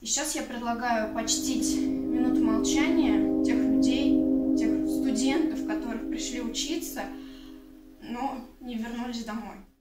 И сейчас я предлагаю почтить минуту молчания тех людей, тех студентов, которые пришли учиться, но не вернулись домой.